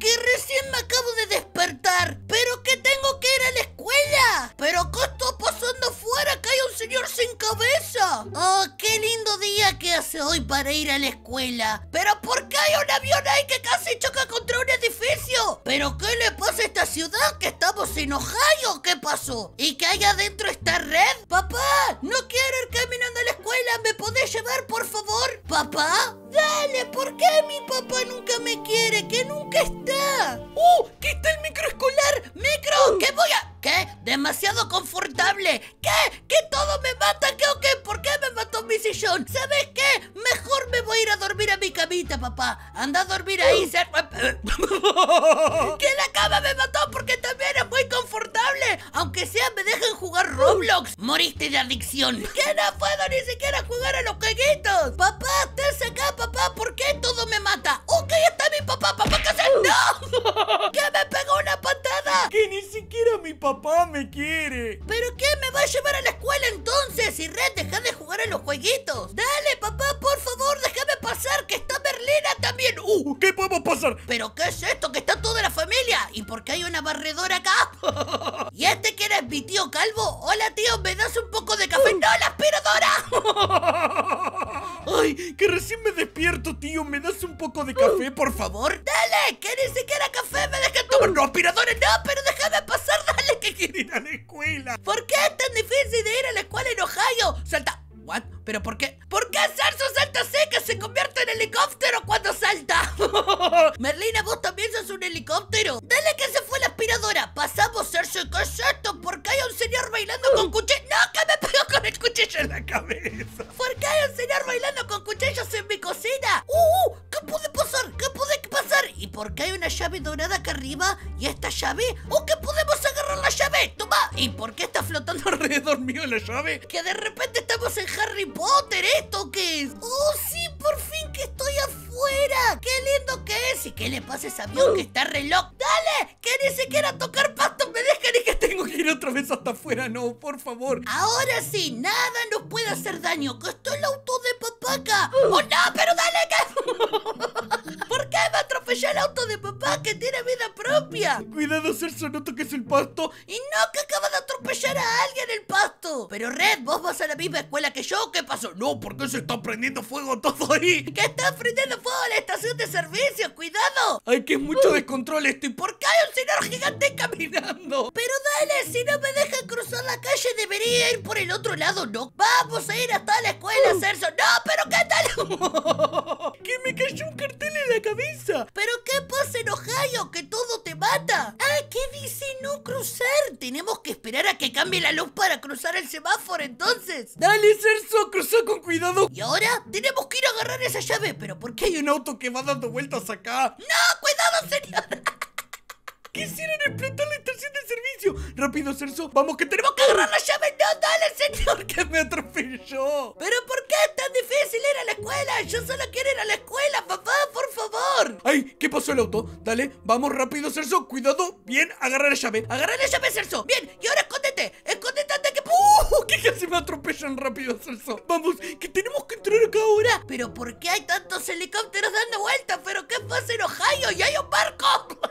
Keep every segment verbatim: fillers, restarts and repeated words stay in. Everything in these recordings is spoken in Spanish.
que recién me acabo de despertar, pero que tengo que ir a la escuela. ¿Pero qué está pasando afuera? Que hay un señor sin cabeza. Oh, qué lindo día que hace hoy para ir a la escuela. ¿Pero por qué hay un avión ahí que casi choca contra un edificio? ¿Pero qué le pasa a esta ciudad? ¿Que estamos en Ohio? ¿Qué pasó? ¿Y que ahí adentro está Red? Papá, no quiero ir caminando a la escuela. ¿Me podés llevar, por favor? ¿Papá? Dale, ¿por qué mi papá nunca me quiere? Que nunca está. ¡Uh! ¡Que está el microescolar! ¡Micro! ¿Qué voy a...? ¿Qué? ¿Demasiado confortable? ¿Qué? ¿Que todo me mata? ¿Qué o qué? ¿Por qué me mató mi sillón? ¿Sabes qué? Mejor me voy a ir a dormir a mi camita, papá. Anda a dormir ahí, ser... Que la cama me mató porque también es muy confortable. Aunque sea me dejan jugar Roblox. Moriste de adicción. Que no puedo ni siquiera jugar a los jueguitos. Papá, estás acá, papá. ¿Por qué todo me mata? Ok, está mi papá. ¿Papá qué haces? ¡No! ¡Que me pegó una patada! Que ni siquiera mi papá me quiere. ¿Pero qué me va a llevar a la escuela entonces? Y Red, deja de jugar a los jueguitos. Dale, papá, por favor, déjame pasar, que está Merlina también. Uh, ¿qué podemos pasar? ¿Pero qué es esto? Que está toda la familia. ¿Y por qué hay una barredora acá? ¿Y este que eres mi tío Calvo? Hola, tío, ¿me das un poco de café? ¡No, la aspiradora! Ay, que recién me despierto, tío. ¿Me das un poco de café, por favor? Dale, que ni siquiera café me dejan tomar. No, aspiradores, no, pero déjame pasar, dale, que Quiero ir a la escuela. ¿Por qué es tan difícil de ir a la escuela en Ohio? Salta. ¿What? ¿Pero por qué? ¿Por qué Celso salta así que se convierte en helicóptero cuando salta? Merlina, vos también sos un helicóptero. Dale que se fue la aspiradora. Pasamos, Celso, ¿qué es esto? ¿Por qué hay un señor bailando con cuchillos? ¡No, que me pegó con el cuchillo en la cabeza! ¿Por qué hay un señor bailando con cuchillos en mi cocina? ¡Uh, uh! ¿Qué puede pasar? ¿Qué puede pasar? ¿Y por qué hay una llave dorada acá arriba? ¿Y esta llave? ¡Oh, que podemos agarrar la llave! ¡Toma! ¿Y por qué está flotando alrededor mío la llave? Que de repente estamos en Harry Potter. ¿Esto qué es? ¡Oh, sí! ¡Por fin que estoy afuera! ¡Qué lindo que es! ¿Y qué le pasa a ese avión que está reloj? ¡Dale! ¡Que ni siquiera tocar pasto me dejan y que Tengo que ir otra vez hasta afuera. No, por favor. Ahora sí, nada nos puede hacer daño. ¡Que está el auto de papá acá! ¡Oh, no! ¡Pero dale que... ¿Por qué me atropelló el auto de papá que tiene vida propia? Cuidado, Celso, no toques el pasto. Y no, que acaba de atropellar a alguien el pasto. Pero Red, ¿vos vas a la misma escuela que yo? ¿Qué pasó? No, ¿por qué se está prendiendo fuego todo ahí? ¿Qué está prendiendo fuego a la estación de servicio? ¡Cuidado! Ay, que es mucho descontrol esto. ¿Y por ¿Por qué hay un señor gigante caminando? Pero dale, si no me dejan cruzar la calle debería ir por el otro lado, ¿no? Vamos a ir hasta la escuela, Celso. ¡No, pero qué tal! Que me cayó un cartel en la cabeza. ¿Pero qué pasa en Ohio? Que todo te mata. Ah, ¿qué dice no cruzar? Tenemos que esperar a que cambie la luz para cruzar el semáforo entonces. Dale, Celso, cruza con cuidado. Y ahora tenemos que ir a agarrar esa llave. ¿Pero por qué? Hay un auto que va dando vueltas acá. ¡No, cuidado, señor! Quisieron explotar la estación de servicio. Rápido, Celso, vamos que tenemos ¡Que agarrar la llave! ¡No, dale, señor! que me atropelló. ¿Pero por qué es tan difícil ir a la escuela? Yo solo quiero ir a la escuela, papá, por favor. Ay, ¿qué pasó el auto? Dale, vamos rápido, Celso, cuidado. Bien, agarra la llave. Agarra la llave, Celso. Bien, y ahora escóndete. Escóndete antes que... ¡Uh! Que casi me atropellan rápido, Celso. Vamos, que tenemos que entrar acá ahora. ¿Pero por qué hay tantos helicópteros dando vueltas? ¿Pero qué pasa en Ohio? ¡Y hay un barco!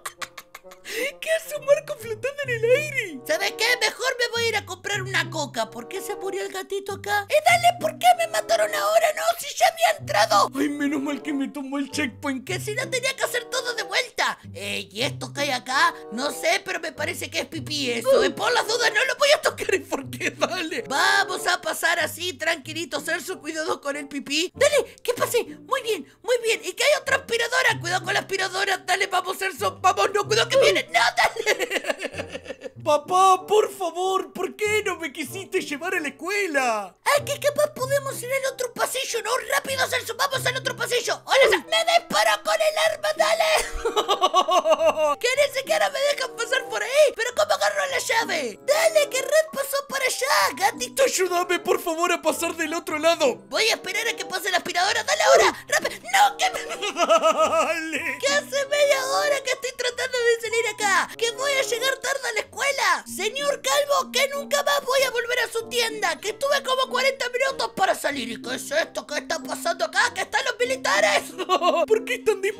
¿Qué hace un barco flotando en el aire? ¿Sabes qué? Mejor me voy a ir a comprar una coca. ¿Por qué se murió el gatito acá? ¡Eh, dale! ¿Por qué me mataron ahora? ¡No! ¡Si ya había entrado! Ay, menos mal que me tomó el checkpoint. Que si no tenía que hacer todo de vuelta. Eh, ¿y esto que hay acá? No sé, pero me parece que es pipí eso. Eh, por las dudas no lo voy a tocar. ¿Y por qué? Dale. Vamos a pasar así, tranquilito, Celso. Cuidado con el pipí. Dale, ¿qué pasé? Muy bien, muy bien. ¿Y que hay otra aspiradora? Cuidado con la aspiradora. Dale, vamos, Celso. Vamos, no, cuidado que viene. ¡No, dale! Papá, por favor, ¿por qué no me quisiste llevar a la escuela? ¡Ay, que capaz podemos ir al otro pasillo! ¡No, rápido, Celso! ¡Vamos al otro pasillo! ¡Hola! ¡Me disparó con el arma! ¡Dale! ¡Que ni siquiera me dejan pasar por ahí! ¿Pero cómo agarro la llave? ¡Dale, que Red pasó para allá! ¡Gatito! Ayúdame, por favor, a pasar del otro lado. Voy a esperar a que pase la aspiradora. ¡Dale ahora! ¡Rápido! ¡No, que me... Dale. ¿Qué hace media hora que estoy tratando de salir acá? ¡Que voy a llegar tarde a la escuela! Señor Calvo, que nunca más voy a volver a su tienda. Que estuve como cuarenta minutos para salir. ¿Y qué es esto? ¿Qué está pasando acá? ¿Que están los militares? ¿Por qué están disparando?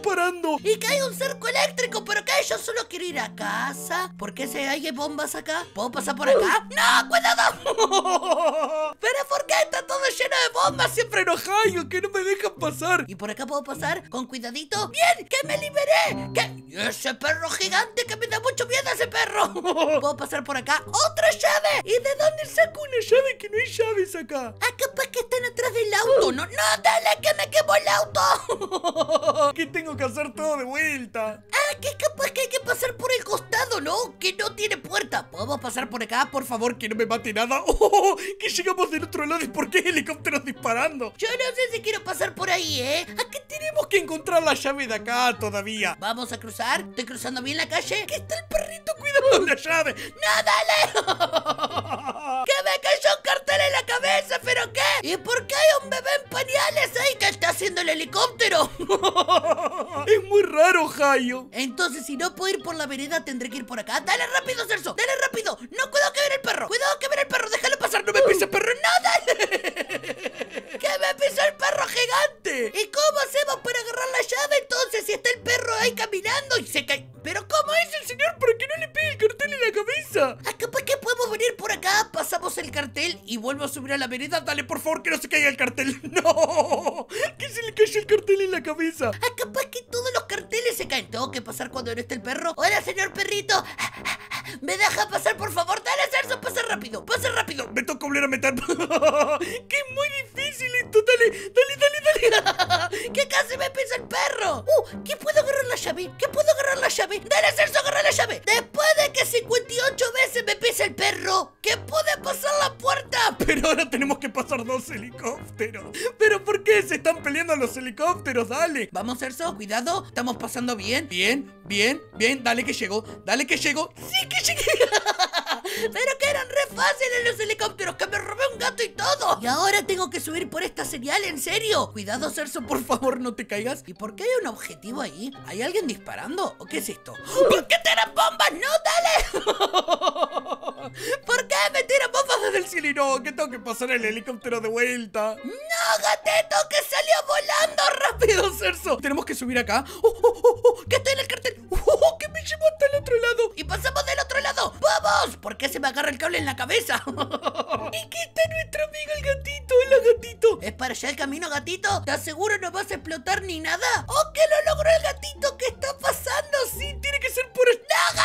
disparando. Y que hay un cerco eléctrico, pero que yo solo quiero ir a casa. ¿Por qué se hay bombas acá? ¿Puedo pasar por acá? ¡No, cuidado! ¿Pero por qué está todo lleno de bombas? Siempre enojayo, que no me dejan pasar. ¿Y por acá puedo pasar con cuidadito? ¡Bien! ¡Que me liberé! ¿Qué? ¿Y ese perro gigante que me da mucho miedo ese perro? ¿Puedo pasar por acá? ¡Otra llave! ¿Y de dónde saco Una llave que no hay llaves acá. Ah, capaz que están atrás del auto. No, no, dale, que me quemo el auto. Que tengo que hacer todo de vuelta. Ah, que capaz que hay que pasar por el costado, ¿no? Que no tiene puerta. ¿Podemos pasar por acá, por favor? Que no me mate nada. Oh, que llegamos del otro lado. ¿Y por qué hay helicópteros disparando? Yo no sé si quiero pasar por ahí, ¿eh? ¿A qué tenemos que encontrar la llave de acá todavía? Vamos a cruzar. ¿Estoy cruzando bien la calle? ¿Qué está el perrito cuidando la llave? ¡No, dale! ¡Que me cayó un cartel en la cabeza! ¿Pero qué? ¿Y por qué hay un bebé en pañales ahí que está haciendo el helicóptero? Es muy raro, Jayo. Entonces, si no puedo ir por la vereda, tendré que ir por acá. ¡Dale rápido, Celso! ¡Dale rápido! ¡No, cuidado que viene el perro! ¡Cuidado que viene el perro! ¡Déjalo pasar! ¡No me pise, perro! ¡No, dale! ¡Que me pisó el perro gigante! ¿Y cómo hacemos para agarrar la llave entonces si está el perro ahí caminando y se cae? ¿Pero cómo es el señor para que no le pegue el cartel en la cabeza? Ah, capaz que podemos venir por acá, pasamos el cartel y vuelvo a subir a la vereda. Dale, por favor, que no se caiga el cartel. ¡No! Que se le cayó el cartel en la cabeza. Ah, capaz que todos los carteles se caen. Tengo que pasar cuando no esté el perro. Hola, señor perrito. ¿Me deja pasar, por favor? Dale, Celso, pasa rápido, pasa rápido. Me toca volver a meter. Que es muy difícil esto. Dale, dale, dale, dale. Que casi me pisa el perro. Uh, ¿qué puedo agarrar la llave? ¿Qué puedo agarrar la llave? Dale, Celso, agarra la llave. Después de que cincuenta y ocho veces me pisa el perro, ¿qué puede pasar la puerta? Pero ahora tenemos que pasar dos helicópteros. ¿Pero por qué se están peleando los helicópteros? Dale. Vamos, Celso, cuidado. Estamos pasando bien. Bien, bien, bien. Dale que llego, dale que llego. Sí que llegué. Pero que eran re fáciles los helicópteros, que me robé un gato y todo. Y ahora tengo que subir por esta señal, ¿en serio? Cuidado, Celso, por favor, no te caigas. ¿Y por qué hay un objetivo ahí? ¿Hay alguien disparando? ¿O qué es esto? ¿Por qué tiran bombas? ¡No, dale! ¿Por qué me tiran bombas desde el cielo? Y no, que tengo que pasar el helicóptero de vuelta. ¡No, gatito, que salió volando! ¡Rápido, Celso! Tenemos que subir acá. ¡Oh, oh, oh, oh! ¡Que estoy en el cartel! ¡Oh, oh! ¡Que me llevó hasta el otro lado! ¡Y pasamos del otro lado! ¡Vamos! ¿Por qué se me agarra el cable en la cabeza? ¿Y qué está nuestro amigo el gatito? ¡Hola, gatito! ¿Es para allá el camino, gatito? ¿Estás seguro no vas a explotar ni nada? ¡Oh, que lo logró el gatito! ¿Qué está pasando? Sí, tiene que ser por allá. ¡No,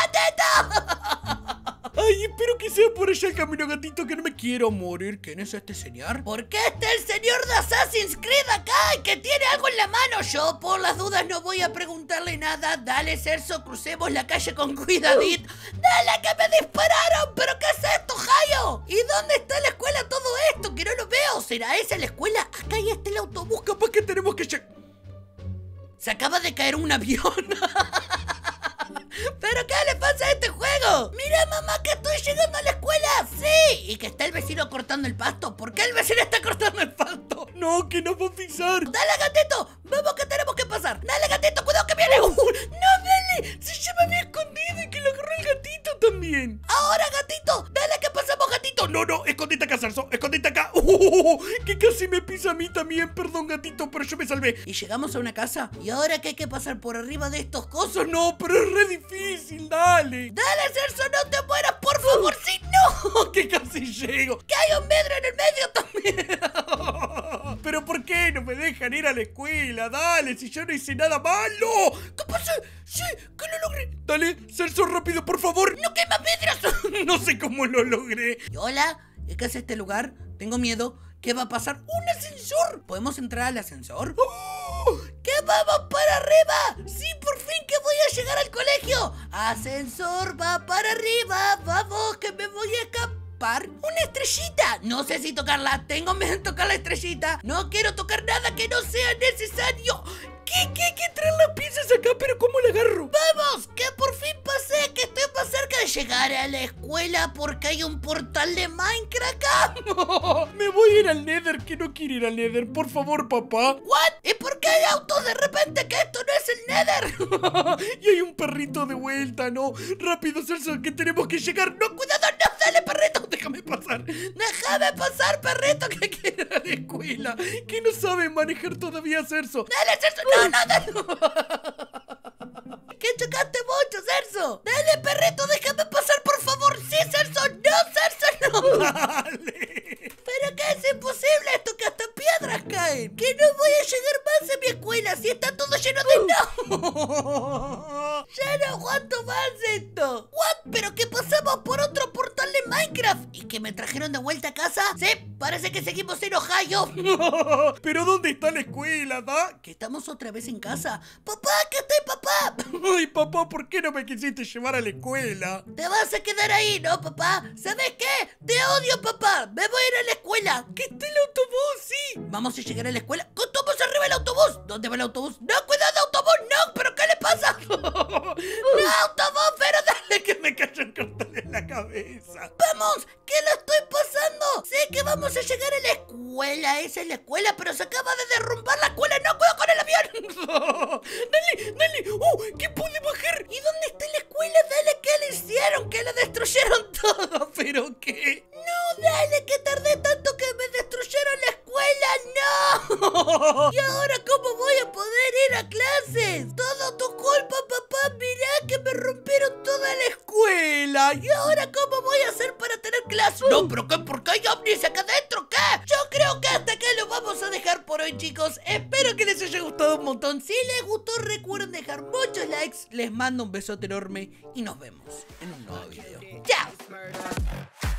gatito! Ay, espero que sea por allá el camino, gatito, que no me quiero morir. ¿Quién es este señor? ¿Por qué está el señor de Assassin's Creed acá y que tiene algo en la mano? Yo, por las dudas, no voy a preguntarle nada. Dale, Celso, crucemos la calle con cuidadito. ¡Dale, que me dispararon! ¿Pero qué es esto, Jayo? ¿Y dónde está la escuela todo esto? Que no lo veo. ¿Será esa la escuela? Acá ya está el autobús. Capaz que tenemos que llegar. Se acaba de caer un avión. ¿Pero qué le pasa a este juego? Mira, mamá, que estoy llegando a la escuela. Sí, y que está el vecino cortando el pasto. ¿Por qué el vecino está cortando el pasto? No, que nos va a pisar. Dale, gatito, vamos que tenemos que pasar. Dale, gatito, cuidado que viene. Uh, no, dale, si yo me había escondido y que lo agarró el gatito también. Ahora, gatito, dale que pasamos, gatito. No, no, escondite acá, Celso, escondite acá. Uh, que casi me pisa a mí también, perdón, gatito, pero yo me salvé. Y llegamos a una casa y ahora que hay que pasar por arriba de estos cosos. No, pero es re difícil, dale. Dale, Celso, no te mueras, por favor. Si no, que casi llego. Que hay un vidrio en el medio también. ¿Pero por qué no me dejan ir a la escuela? Dale, si yo no hice nada malo. ¿Qué pasó? Sí, que lo logré. Dale, Celso, rápido, por favor. ¡No quema vidrios! No sé cómo lo logré. Y hola, ¿qué es este lugar? Tengo miedo. ¿Qué va a pasar? ¡Un ascensor! ¿Podemos entrar al ascensor? ¡Oh! ¡Que vamos para arriba! ¡Sí, por fin que voy a llegar al colegio! ¡Ascensor va para arriba! ¡Vamos, que me voy a escapar! ¡Una estrellita! No sé si tocarla. Tengo miedo de tocar la estrellita. No quiero tocar nada que no sea necesario. ¿Qué? ¿Qué? ¿Qué? Traer las piezas acá? ¿Pero cómo la agarro? ¡Vamos! ¡Que por fin pasé! ¡Que estoy más cerca de llegar a la escuela porque hay un portal de Minecraft acá! No, me voy a ir al Nether, que no quiero ir al Nether. Por favor, papá. ¿What? ¿Y por qué hay autos de repente que esto no es el Nether? Y hay un perrito de vuelta, ¿no? Rápido, Celso, que tenemos que llegar. ¡No, cuidado! ¡No! ¡Dale, perrito! déjame pasar. Déjame pasar, perrito, que quiero ir a la escuela. Que no sabe manejar todavía, Celso. Dale, Celso, no, no, no. Que chocaste mucho, Celso. Dale, perrito, déjame pasar, por favor. Sí, Celso, no, Celso, no. Dale. Pero que es imposible esto, que hasta piedras caen. Que no voy a llegar más a mi escuela si está todo lleno de no. Ya no aguanto más esto. What? ¿Pero qué pasamos por otro portal de Minecraft? ¿Y que me trajeron de vuelta a casa? Sí, parece que seguimos en Ohio. ¿Pero dónde está la escuela, da? ¿Que estamos otra vez en casa? ¡Papá, que estoy, papá! Ay, papá, ¿por qué no me quisiste llevar a la escuela? Te vas a quedar ahí, ¿no, papá? ¿Sabes qué? Te odio, papá. Me voy a ir a la escuela. ¡Que está el autobús, sí! Vamos a llegar a la escuela. ¡Vamos arriba el autobús! ¿Dónde va el autobús? ¡No, cuidado, autobús! ¡No! ¿Pero qué le pasa? ¡No, autobús! ¡Pero dale! Que me cayó el cartel en la cabeza. ¡Vamos! ¿Qué lo estoy pasando? Sé que vamos a llegar a la escuela. Esa es la escuela, pero se acaba de derrumbar la escuela. ¡No, cuidado con el avión! ¡Dale, dale! ¡Uh! ¿Qué pude bajar? ¿Y dónde está la escuela? Dale, ¿qué le hicieron? Que la destruyeron todo. ¿Pero qué? No, dale, que tardé tanto que me destruyeron la escuela. ¡No! ¿Y ahora cómo voy a poder ir a clases? Todo tu culpa, papá. Mirá que me rompieron toda la escuela. ¿Y ahora cómo voy a hacer para tener clases? No, pero ¿qué? ¿Por qué hay ovnis acá adentro? ¿Qué? Yo creo que hasta acá lo vamos a dejar por hoy, chicos. Espero que les haya gustado un montón. Si les gustó, recuerden dejar muchos likes. Les mando un besote enorme y nos vemos en un nuevo video. ¡Chao!